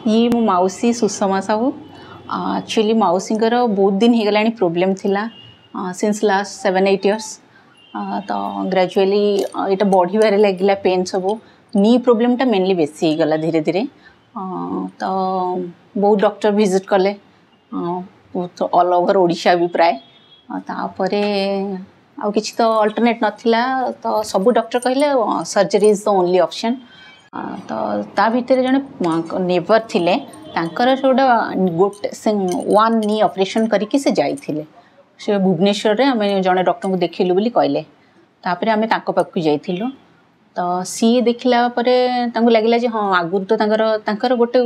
ये मो माउसी सुषमा साहू एक्चुअली माउसींकर बहुत दिन हो गला प्रोब्लेम थिला सिंस लास्ट 7-8 इयर्स तो ग्रेजुअली यहाँ बढ़िबार लगिला पेन सब नी प्रोब्लेमटा मेनली बेसी हो गला धीरे धीरे तो बहुत डॉक्टर विजिट कले ऑल ओवर ओडिशा भी प्राय तापरे आउ किछि तो अल्टरनेट नथिला तो सब डॉक्टर कहले surgery is the only option तो ता भितर जने नेबर थिले तांकर जोडा गोटे वन नी ऑपरेशन करके से जाइथिले से भुवनेश्वर रे हमें जने डॉक्टर को देखिलु बोली कहले तापरे हमें तांको पाखु जाइथिलु तो सी देखला परे तांको लागिला जे हां आगुर तो तांकर गोटे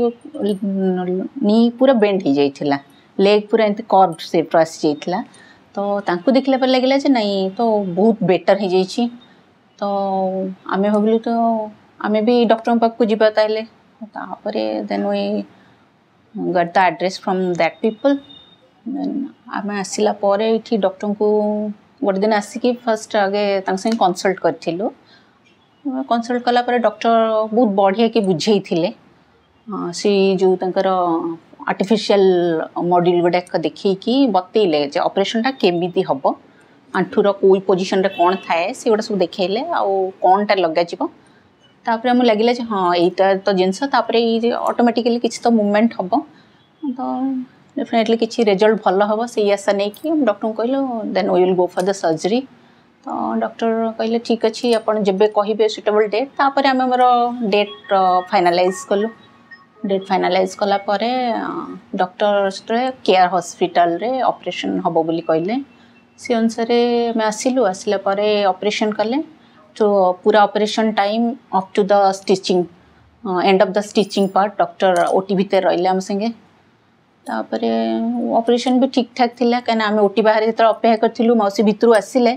नी पूरा बेंड हो जाइथिला लेग पूरा एंत कर्व शेप आसी जाइथिला तो तांको देखला पर लागिला जे नहीं तो बहुत बेटर हो जाइछि तो आमे भाबिलु तो आमे भी डॉक्टर पाखु जिबा ताइले तापरे then we got the address from that people आमे आसिला परे इठी डॉक्टर को गोटे दिन आसिकी फर्स्ट आगे संगे कंसल्ट करथिलु कंसल्ट कला पर डॉक्टर बहुत बढ़िया के बुझे थिले सी जो तंकर आर्टिफिशियल मॉड्यूल गुडाक देखी कि बतैले जे ऑपरेशन टा केमिति हबो आंठुर कोई पोजीशन रे कोन थाए से गोटा सब देखैले आ कोनटा लगा जिवो तापरे हम लागिला जे हां एटा तो जिंस तापरे ई ऑटोमेटिकली किछ तो मूवमेंट हबो तो डेफिनेटली किछ रिजल्ट भलो हबो से आशा नै कि हम डॉक्टर को कहलो then we will go for the surgery तो डॉक्टर कहले ठीक अछि आपण जेबे कहिबे सुटेबल डेट तापरे हम हमर डेट फाइनलाइज कलु डेट फाइनलाइज कला परे डॉक्टर केयर हॉस्पिटल रे ऑपरेशन हबो बोली कहले से अनुसार मैं आसिलु आसिला परे ऑपरेशन कले तो पूरा operation time up to the stitching end of the stitching part doctor OT भीतर रहिले हम संगे तापरे ऑपरेशन भी ठीक ठाक थिला कना हम ओटी बाहर त अपेक्षा करथिलु मौसी भितरु आसिले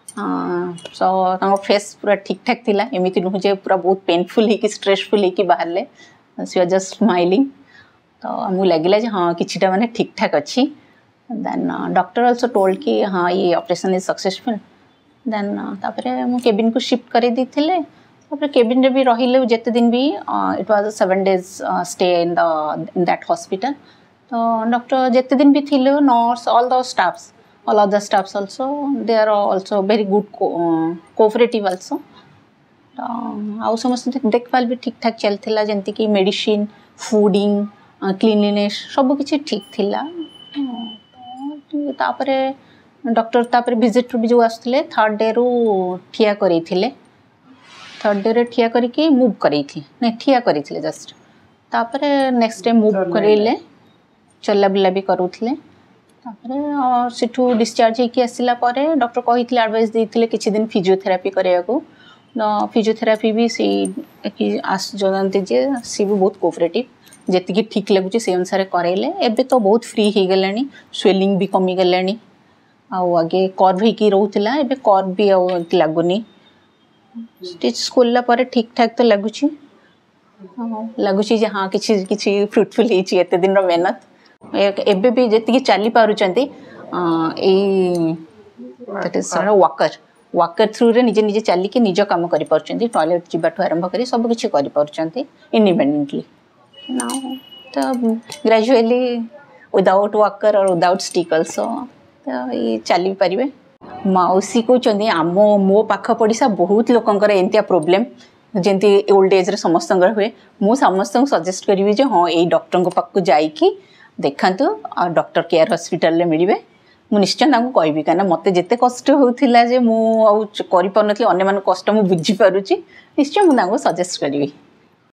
सो तांको फेस पूरा ठीक ठाक थिला एमिति नु जे पूरा बहुत पेनफुल है कि स्ट्रेसफुल है कि बाहरले शी वाज जस्ट स्माइलिंग तो हमु लागिला जे हां किछिटा माने ठीक ठाक अछि देन डॉक्टर आल्सो टोल्ड कि हां ये ऑपरेशन इज सक्सेसफुल देन तापरे हम केबिन को शिफ्ट करि दिथिले तापरे केबिन रे भी रहिले जेते दिन भी it was a 7 days stay in that hospital तो डॉक्टर जेते दिन भी थिले nurse all the staffs all other staffs also they are also very good cooperative also आउ समस्त देखभाल भी ठीक ठाक चलथिला जंती कि मेडिसिन फूडिंग क्लीनलीनेस सब किछि ठीक थिला तापरे डॉक्टर तापरे विजिट भी जो आसथिले थर्ड डे रो ठिया करिथिले थर्ड डे रे ठिया करिकि मूव करिथि नै ठिया करिथिले जस्ट तापरे नेक्स्ट डे मूव करिले चला बुला भी करूथिले तापरे सिठू डिस्चार्ज होके आसिला परे डॉक्टर कहिथिले एडवाइस देथिले किछि दिन फिजियोथेरापी करिया को फिजियोथेरापी भी से कि आस जनते जे सी भी बहुत कोऑपरेटिव जेति कि ठीक लागुची से अनुसार करेले एबे तो बहुत फ्री हे गलानी स्वेलिंग भी कमी गलानी आ आगे कर्व ही रहउतिला एबे कर्व भी लागुनी स्टिच खोलला परे ठीक ठाक तो लागुची जे हां किछि फ्रूटफुल हेची एते दिन रो मेहनत एबे भी जेति चली पारुचंती दैट इज वॉकर थ्रू रे निजे निजे चली के निज काम करि पारुचंती टॉयलेट जिबाठु आरंभ करी सब किछि करि पारुचंती इंडिपेंडेंटली नाउ तो ग्रेजुअली विदाउट वॉकर और विदाउट स्टिक आल्सो ये चली परिबे माउसी को चंदी आमो मो पाख पड़िसा बहुत लोकंकर एंतिया प्रॉब्लम जेंती ओल्ड एज रे समस्तंगर हुए मु समस्तंग सजेस्ट करिवि जे हां ए डॉक्टर को पाख जाई कि देखंतु आ डॉक्टर केयर हॉस्पिटल रे मिलिबे मु निश्चय तांको कहबी काना मते जेते कष्ट होउथिला जे मु आ करि परनथि अन्य मान कष्ट मु बुझी पारुची निश्चय मु तांको सजेस्ट करिवि।